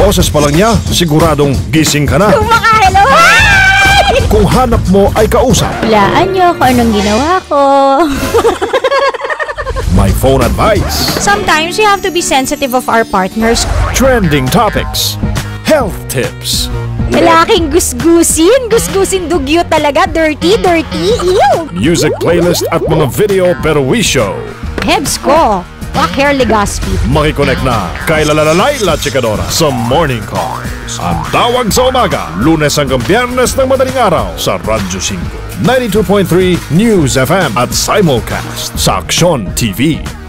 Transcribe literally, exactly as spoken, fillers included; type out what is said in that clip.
Boses pa lang niya, siguradong gising ka na. Kung makahello, Kung hanap mo ay kausap, hulaan niyo kung anong ginawa ko. may phone advice, Sometimes we have to be sensitive of our partners. trending topics, health tips, Lalaking gusgusin, gusgusin dugyo talaga, dirty, dirty, ew! music playlist at mga video perwisyo. Hebs ko, wak hair Legazpi. Makikonek na kay LAILA CHIKADORA sa Morning Calls. Ang tawag sa umaga, Lunes hanggang Biyernes ng madaling araw sa Radyo singko. ninety-two point three News F M at simulcast sa AKSYON T V.